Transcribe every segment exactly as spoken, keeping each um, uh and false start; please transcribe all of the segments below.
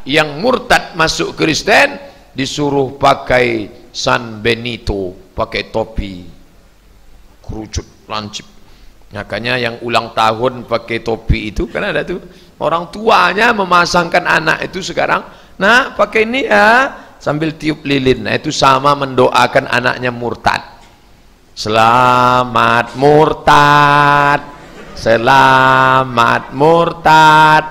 yang murtad masuk Kristen disuruh pakai San Benito, pakai topi kerucut lancip. Makanya yang ulang tahun pakai topi itu kan ada tuh orang tuanya memasangkan anak itu sekarang, nah pakai ini ya, sambil tiup lilin. Nah itu sama mendoakan anaknya murtad. Selamat murtad, selamat murtad.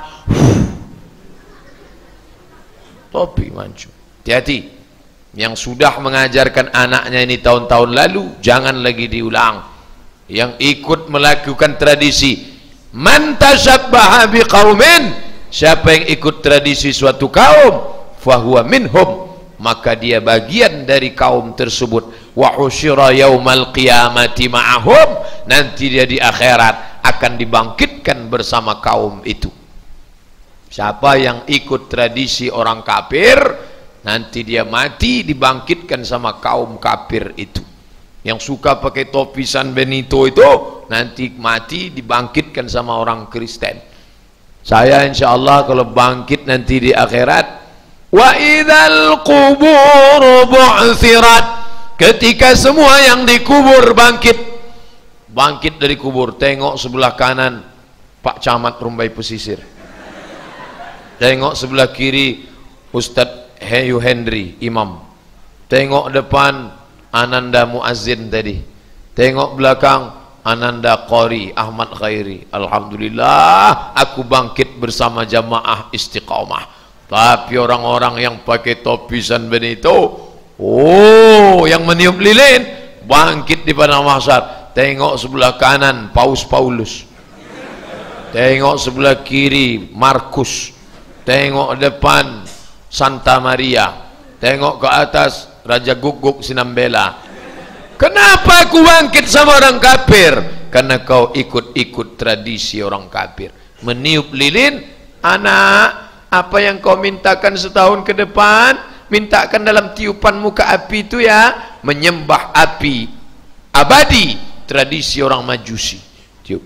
Topi mancu. Hati-hati. Yang sudah mengajarkan anaknya ini tahun-tahun lalu, jangan lagi diulang. Yang ikut melakukan tradisi, man tashabbaha biqaumin, siapa yang ikut tradisi suatu kaum, fahuwa minhum, maka dia bagian dari kaum tersebut. Wa husyira yaumal qiyamati ma'ahum, nanti dia di akhirat akan dibangkitkan bersama kaum itu. Siapa yang ikut tradisi orang kafir, nanti dia mati dibangkitkan sama kaum kafir itu. Yang suka pakai topi San Benito itu nanti mati dibangkitkan sama orang Kristen. Saya insya Allah kalau bangkit nanti di akhirat, wa idzal qubur bu'tsirat, ketika semua yang dikubur bangkit, bangkit dari kubur, tengok sebelah kanan Pak Camat Rumbai Pesisir, tengok sebelah kiri Ustadz Heyu Hendri Imam, tengok depan Ananda Muazzin tadi, tengok belakang Ananda Qori Ahmad Khairi. Alhamdulillah aku bangkit bersama jamaah istiqamah. Tapi orang-orang yang pakai topi San Benito, oh yang meniup lilin, bangkit di padang mahsyar. Tengok sebelah kanan Paus Paulus, tengok sebelah kiri Markus, tengok depan Santa Maria, tengok ke atas Raja Guguk Sinambela. Kenapa aku bangkit sama orang kafir? Karena kau ikut-ikut tradisi orang kafir. Meniup lilin, anak, apa yang kau mintakan setahun ke depan, mintakan dalam tiupan muka api itu ya, menyembah api abadi, tradisi orang Majusi. Tiup.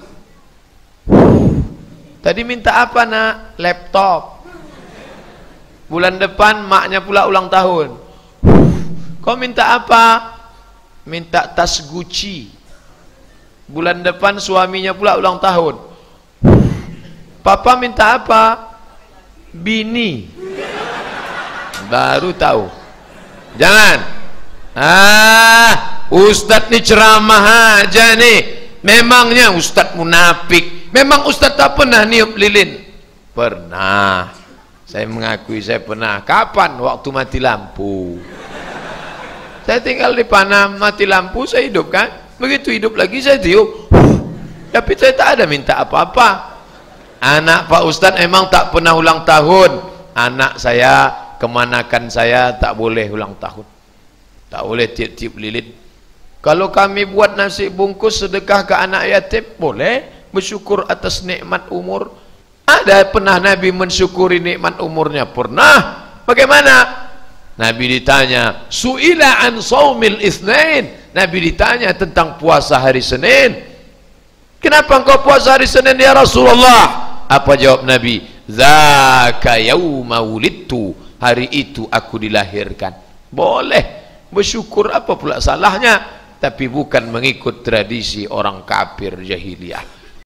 Tadi minta apa nak? Laptop. Bulan depan maknya pula ulang tahun. Kau minta apa? Minta tas Gucci. Bulan depan suaminya pula ulang tahun. Papa minta apa? Bini. Baru tahu. Jangan. Ah, Ustadz nih ceramah aja nih. Memangnya Ustadz munafik. Memang Ustadz tak pernah niup lilin? Pernah. Saya mengakui saya pernah. Kapan? Waktu mati lampu. Saya tinggal di Panam, mati lampu, saya hidup kan. Begitu hidup lagi saya tiup. Tapi saya tak ada minta apa-apa. Anak Pak Ustadz emang tak pernah ulang tahun. Anak saya, kemanakan saya tak boleh ulang tahun. Tak boleh tiup-tiup lilin. Kalau kami buat nasi bungkus sedekah ke anak yatim, boleh. Bersyukur atas nikmat umur. Ada pernah Nabi mensyukuri nikmat umurnya? Pernah. Bagaimana? Nabi ditanya, su'ila an saumil itsnain. Nabi ditanya tentang puasa hari Senin. Kenapa engkau puasa hari Senin ya Rasulullah? Apa jawab Nabi? Dzaka yauma wulidtu. Hari itu aku dilahirkan. Boleh. Bersyukur, apa pula salahnya? Tapi bukan mengikut tradisi orang kafir jahiliyah.